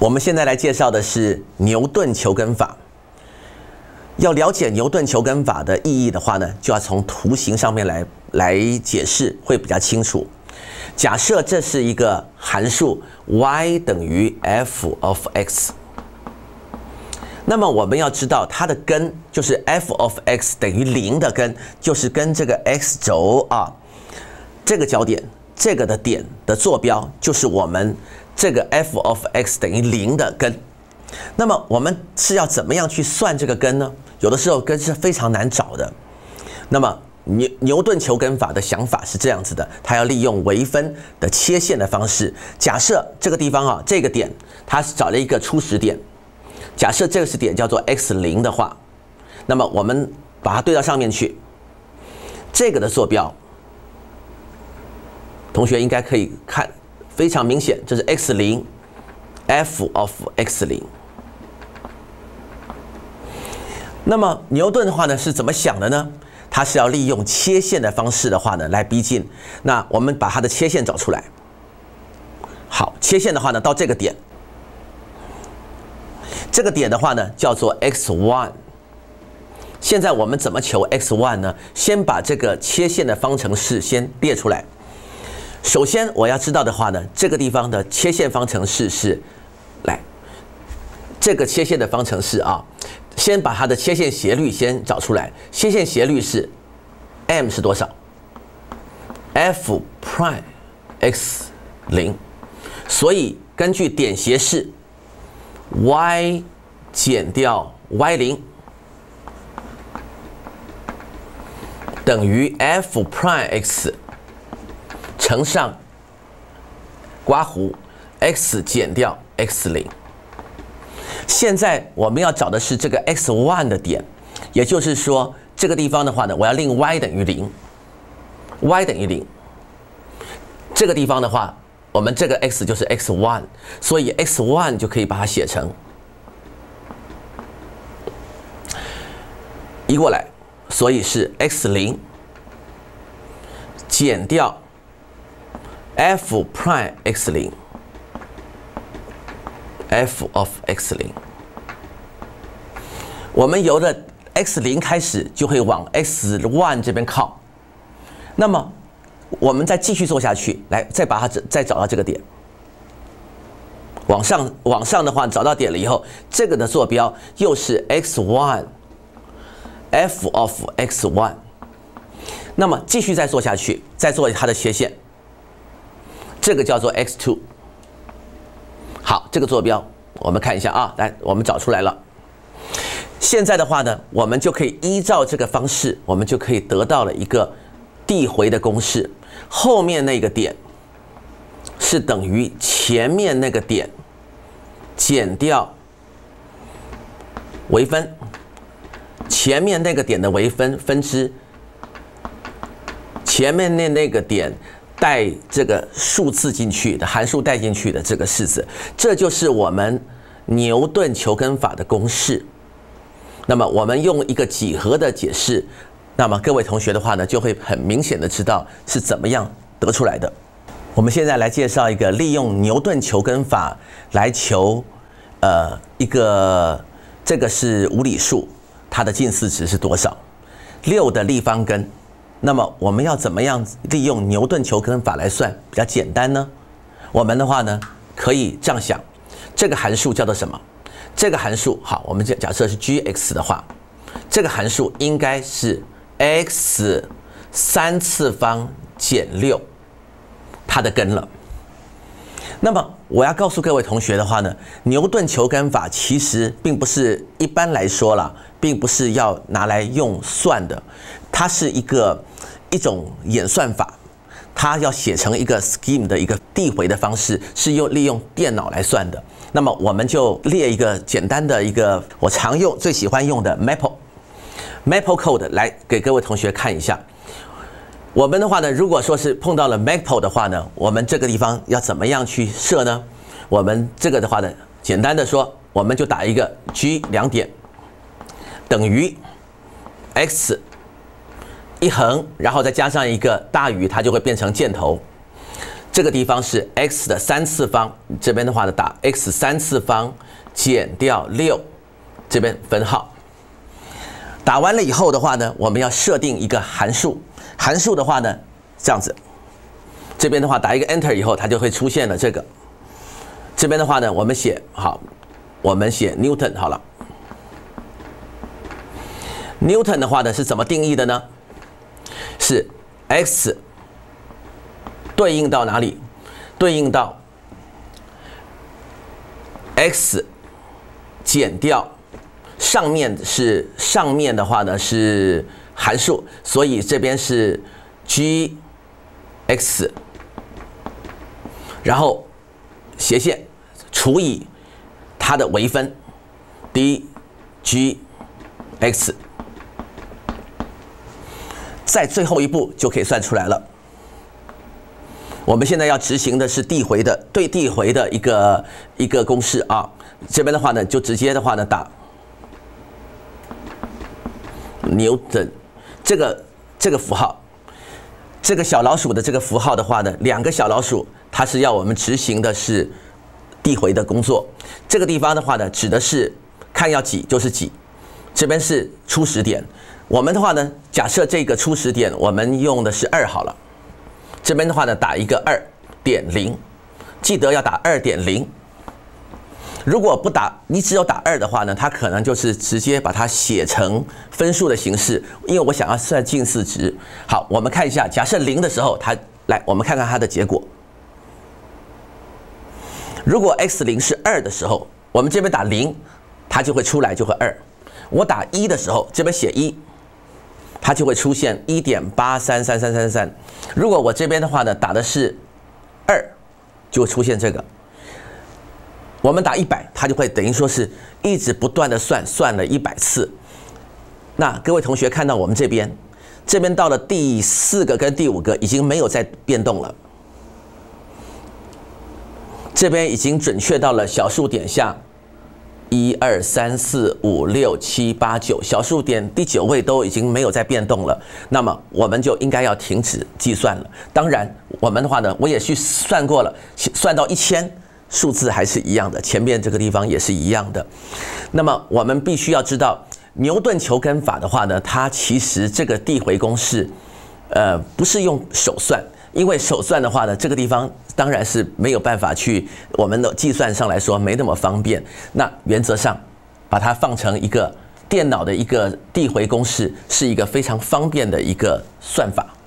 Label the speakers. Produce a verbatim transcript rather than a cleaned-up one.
Speaker 1: 我们现在来介绍的是牛顿求根法。要了解牛顿求根法的意义的话呢，就要从图形上面来来解释，会比较清楚。假设这是一个函数 y 等于 f of x， 那么我们要知道它的根就是 f of x 等于零的根，就是跟这个 x 轴啊这个交点这个的点的坐标就是我们这个 f of x 等于零的根。那么我们是要怎么样去算这个根呢？有的时候根是非常难找的。那么牛牛顿求根法的想法是这样子的，它要利用微分的切线的方式。假设这个地方啊，这个点它是找了一个初始点，假设这个是点叫做 x 零的话，那么我们把它对到上面去，这个的坐标，同学应该可以看非常明显，这是 x 零 f of x 零。那么牛顿的话呢是怎么想的呢？他是要利用切线的方式的话呢来逼近。那我们把它的切线找出来。好，切线的话呢到这个点，这个点的话呢叫做 x 一。现在我们怎么求 x 一 呢？先把这个切线的方程式先列出来。首先我要知道的话呢，这个地方的切线方程式是，来，这个切线的方程式啊。先把它的切线斜率先找出来，切线斜率是 m 是多少 ？f prime x 零，所以根据点斜式 y 减掉 y 零等于 f prime x 乘上刮弧 x 减掉 x 零。现在我们要找的是这个 x 一 的点，也就是说这个地方的话呢，我要令 y 等于零 ，y 等于零。这个地方的话，我们这个 x 就是 x 一，所以 x 一 就可以把它写成移过来，所以是 x 零减掉 f prime x 零。f of x 零，我们由了 x 零开始就会往 x 一 这边靠。那么我们再继续做下去，来再把它再找到这个点，往上往上的话找到点了以后，这个的坐标又是 x 一 f of x 一。那么继续再做下去，再做它的切线，这个叫做 x 二。好，这个坐标我们看一下啊，来，我们找出来了。现在的话呢，我们就可以依照这个方式，我们就可以得到了一个递回的公式。后面那个点是等于前面那个点减掉微分，前面那个点的微分分之前面那那个点。带这个数字进去的函数带进去的这个式子，这就是我们牛顿求根法的公式。那么我们用一个几何的解释，那么各位同学的话呢，就会很明显的知道是怎么样得出来的。我们现在来介绍一个利用牛顿求根法来求，呃，一个这个是无理数，它的近似值是多少？六的立方根。那么我们要怎么样利用牛顿求根法来算比较简单呢？我们的话呢，可以这样想，这个函数叫做什么？这个函数好，我们假假设是 g(x) 的话，这个函数应该是 x 三次方减六，它的根了。那么我要告诉各位同学的话呢，牛顿求根法其实并不是一般来说啦，并不是要拿来用算的，它是一个一种演算法，它要写成一个 scheme 的一个递回的方式，是用利用电脑来算的。那么我们就列一个简单的一个我常用、最喜欢用的 Maple Maple Code 来给各位同学看一下。我们的话呢，如果说是碰到了 Maple 的话呢，我们这个地方要怎么样去设呢？我们这个的话呢，简单的说，我们就打一个 G 两点等于 x 一横，然后再加上一个大于，它就会变成箭头。 这个地方是 x 的三次方，这边的话呢打 x 三次方减掉六，这边分号。打完了以后的话呢，我们要设定一个函数，函数的话呢这样子，这边的话打一个 Enter 以后，它就会出现了这个。这边的话呢，我们写好，我们写 Newton 好了。Newton 的话呢是怎么定义的呢？是 x 对应到哪里？对应到 x 减掉上面是上面的话呢是函数，所以这边是 g x， 然后斜线除以它的微分 d g x， 在最后一步就可以算出来了。我们现在要执行的是递回的对递回的一个一个公式啊，这边的话呢就直接的话呢打牛顿这个这个符号，这个小老鼠的这个符号的话呢，两个小老鼠它是要我们执行的是递回的工作。这个地方的话呢，指的是看要几就是几，这边是初始点。我们的话呢，假设这个初始点我们用的是二好了。这边的话呢，打一个 二点零， 记得要打 二点零。如果不打，你只有打二的话呢，它可能就是直接把它写成分数的形式，因为我想要算近似值。好，我们看一下，假设零的时候，它来，我们看看它的结果。如果 x 零是二的时候，我们这边打零，它就会出来就会二。我打一的时候，这边写一。它就会出现 一点八三三三三三。如果我这边的话呢，打的是二，就会出现这个。我们打一百，它就会等于说是一直不断的算，算了一百次。那各位同学看到我们这边，这边到了第四个跟第五个已经没有再变动了，这边已经准确到了小数点下。一二三四五六七八九，小数点第九位都已经没有再变动了，那么我们就应该要停止计算了。当然，我们的话呢，我也去算过了，算到一千，数字还是一样的，前面这个地方也是一样的。那么我们必须要知道，牛顿求根法的话呢，它其实这个递回公式，呃，不是用手算。因为手算的话呢，这个地方当然是没有办法去我们的计算上来说没那么方便。那原则上，把它放成一个电脑的一个递回公式，是一个非常方便的一个算法。